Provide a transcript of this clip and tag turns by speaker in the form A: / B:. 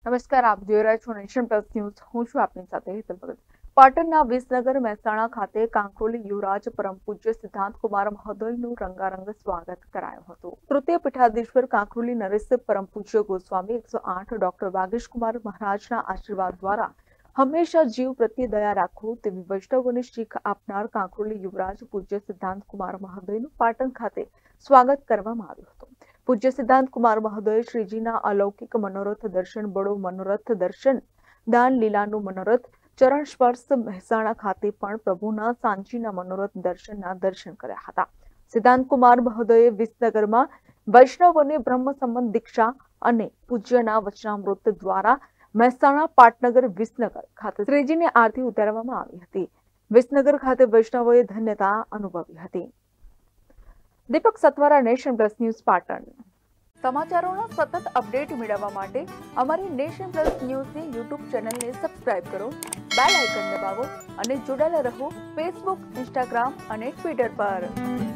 A: નમસ્કાર, આપ જોઈ રહ્યા છો નેશન પ્લસ ન્યૂઝ. હું છું આપની સાથે હેતલ ભગત. પાટણના વિસનગર મહેસાણા ખાતે કાંકરોલી યુવરાજ પરમ પૂજ્ય સિદ્ધાંત કુમાર મહોદયનું રંગારંગ સ્વાગત કરાયું હતું. તૃતીય પીઠાધીશ્વર કાંકરોલી નરેશ પરમ પૂજ્ય ગોસ્વામી 108 ડોક્ટર વાગીશ કુમાર મહારાજના આશીર્વાદ દ્વારા હંમેશા જીવ પ્રત્યે દયા રાખવું તેવી વૈષ્ણવોને શીખ આપનાર કાંકરોલી યુવરાજ પૂજ્ય સિદ્ધાંત કુમાર મહોદયનું પાટણ ખાતે સ્વાગત કરવામાં આવ્યું હતું. પૂજ્ય સિદ્ધાંત કુમાર મહોદય શ્રીજીના અલૌકિક મનોરથ દર્શન, બડો મનોરથ દર્શન, દાન લીલાનું મનોરથ, ચરણ સ્પર્શ મહેસાણા ખાતે પણ પ્રભુના સાંચીના મનોરથ દર્શનના દર્શન કર્યા હતા. સિદ્ધાંત કુમાર મહોદયે વિસનગરમાં વૈષ્ણવોને બ્રહ્મ સંબંધ દીક્ષા અને પૂજ્યના વચનામૃત દ્વારા મહેસાણા, પાટનગર, વિસનગર ખાતે શ્રીજીને આરતી ઉતારવામાં આવી હતી. વિસનગર ખાતે વૈષ્ણવોએ ધન્યતા અનુભવી હતી. Deepak Satvara, nation plus news, Patan. સમાચારોના સતત અપડેટ મેળવવા માટે અમારી નેશન પ્લસ ન્યૂઝની યુટ્યુબ ચેનલને સબસ્ક્રાઇબ કરો, બેલ આઇકન દબાવો અને જોડાયેલા રહો ફેસબુક, ઇન્સ્ટાગ્રામ અને ટ્વિટર પર.